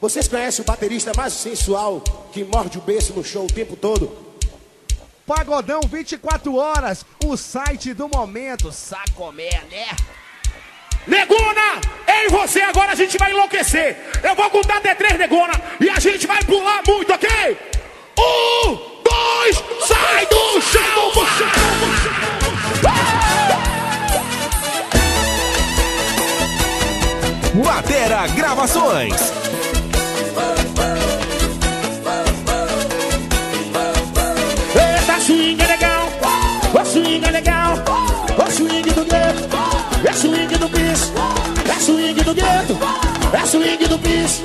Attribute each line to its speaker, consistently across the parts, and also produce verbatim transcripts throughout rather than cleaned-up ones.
Speaker 1: Vocês conhecem o baterista mais sensual que morde o berço no show o tempo todo?
Speaker 2: Pagodão vinte e quatro horas, o site do momento. Sacomé, né?
Speaker 1: Negona, eu e você agora a gente vai enlouquecer. Eu vou contar até três, Negona, e a gente vai pular muito, ok? Um, dois, sai do chão!
Speaker 3: Batera Gravações.
Speaker 1: Eita, swing é legal, o swing é legal, o swing do gueto, é swing do bis, é swing do gueto, é swing do bis.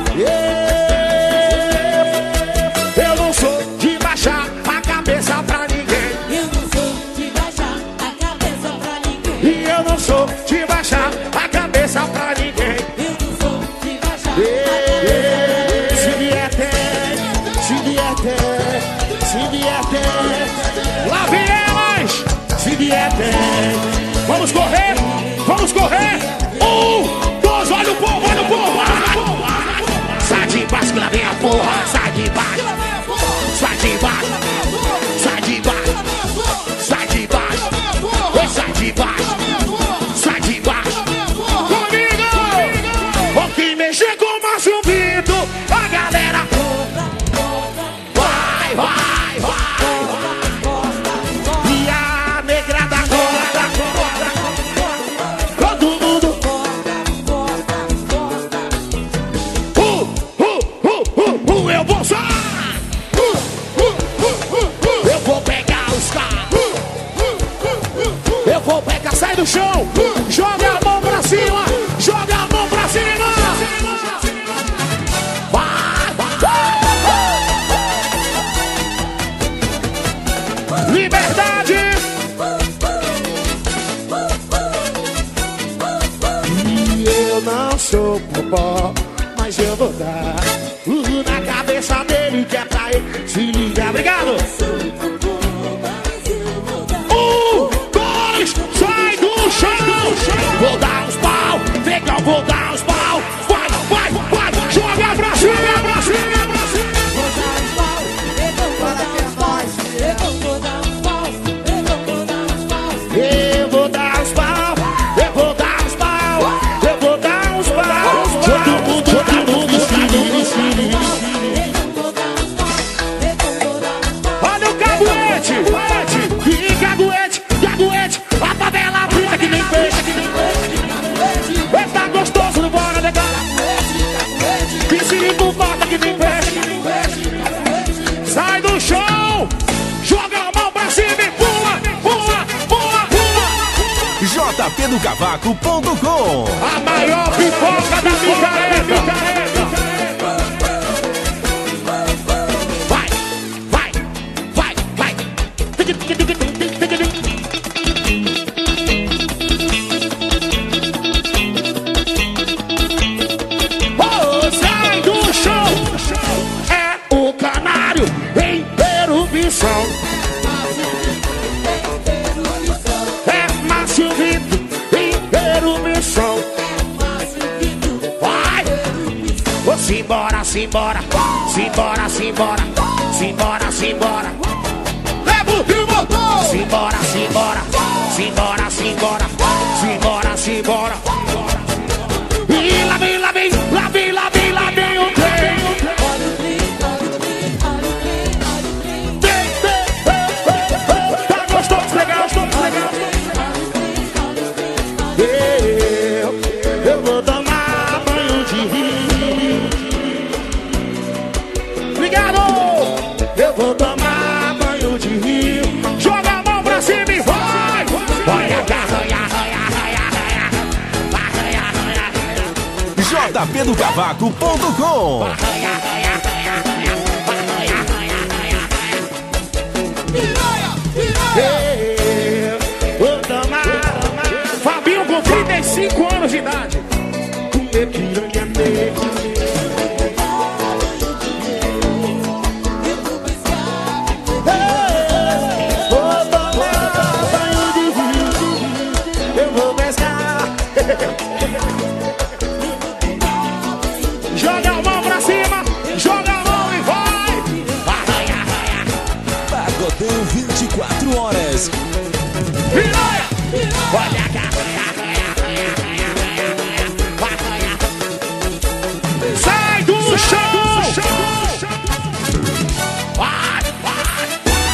Speaker 1: Yeah. Eu não sou de baixar a cabeça pra ninguém.
Speaker 4: Eu não sou de baixar a cabeça pra ninguém.
Speaker 1: E eu não sou de baixar a cabeça pra ninguém.
Speaker 4: Eu não sou de baixar
Speaker 1: Yeah. Se vier tem, se vier tem, se vier tem, lá vem elas, se vier tem. Vamos correr, vamos correr. Um, dois, olha o povo, olha o povo. Sai de baixo que lá vem a porra, sai de baixo, sai de baixo, sai de baixo, sai de baixo, sai de baixo, sai de baixo. Comigo, o que mexer com o mais ouvido, a galera vai, vai, vai. E a negrada corda, todo mundo. Uh, uh, uh, uh, uh, eu vou só. Uh, uh, uh, uh, uh. Eu vou pegar os carros. Uh, uh, uh, uh. Eu vou pegar, sai do chão. Uh, joga a mão pra cima. Joga a mão pra cima. Vai, vai. Liberdade. E eu não sou popó, mas eu vou dar uh, na cabeça dele que é pra ele se ligar. Obrigado. Um, dois, sai do chão. Vou dar uns pau, legal, vou dar uns pau. Vai, vai, vai, joga pra cima, pra cima, pra cima. Eu vou dar uns pau, eu vou dar uns pau, eu vou dar uns pau. Todo mundo, todo mundo, olha o caguete, e caguete, caguete, a favela brita que nem peixe, que nem peixe. Tá gostoso, bora negar. Que se não bota que nem peixe. Sai do chão, joga a mão pra cima e pula, pula, pula, pula.
Speaker 3: J P do Cavaco ponto com.
Speaker 1: A maior pipoca da picareta. Vai, vai, vai, vai. Oh, sai do chão. É o canário em erupção. É Márcio Vitor em erupção. Vai! Ô, simbora, simbora, simbora, simbora, simbora, simbora. Leva o motor! Simbora, simbora, simbora, simbora, simbora, simbora. E lá vem, lá vem, lá vem, lá vem, lá vem o trem. Tá gostoso, legal, gostoso, legal. Eu, eu vou tomar banho de rio. Obrigado! Eu vou tomar banho de rio. Joga a mão pra cima e vai! Vai, arranha, arranha, arranha, arranha. Arranha, arranha, arranha.
Speaker 3: J P do Cavaco ponto com.
Speaker 1: Arranha, arranha, arranha, arranha. Arranha, arranha, arranha, arranha. Eu vou tomar, tomar. Fabinho com trinta e cinco anos de idade. Comer piranha negra. Vou tomar banho de rio. Eu vou pescar. Joga a mão pra
Speaker 3: e quatro horas.
Speaker 1: Piranha! Olha a sai do chão! Vai, vai!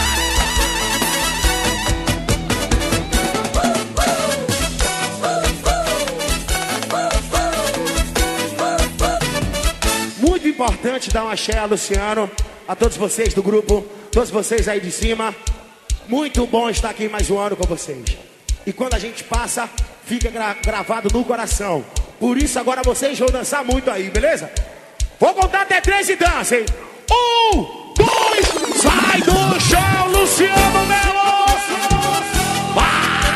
Speaker 1: Muito importante dar um axé a Luciano, a todos vocês do grupo, todos vocês aí de cima. Muito bom estar aqui mais um ano com vocês. E quando a gente passa, fica gra gravado no coração. Por isso agora vocês vão dançar muito aí, beleza? Vou contar até três e dança, hein? Um, dois, sai do chão, Luciano Melo! Vai,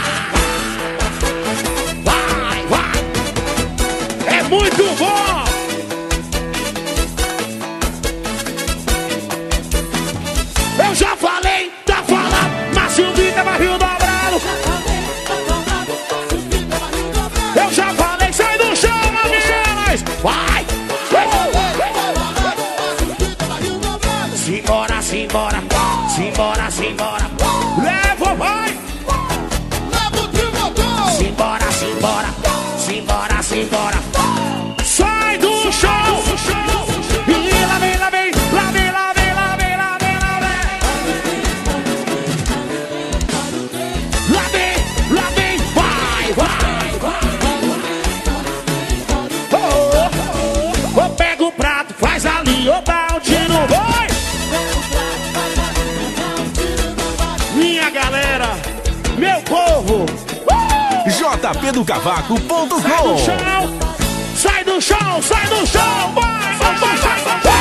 Speaker 1: vai, vai, vai! É muito bom! Eu já falei, tá falando, mas o Vitor é barril dobrado. Eu já falei, sai do chão, meninas! Vai! Simbora, simbora, simbora, simbora. Leva, vai! Simbora, simbora, simbora, simbora. Sai do chão! E lá vem, lá vem, lá vem, lá vem, lá vem, lá vem, lá vem. Lá vem, lá vem, vai, vai, vai. Oh, oh, oh. Pega o prato, faz ali, ou dá um tiro, vai. Minha galera, meu povo, uh!
Speaker 3: J P do Cavaco ponto
Speaker 1: Sai do
Speaker 3: com.
Speaker 1: chão, sai do chão, sai do chão, vai, vai, vai, vai, vai.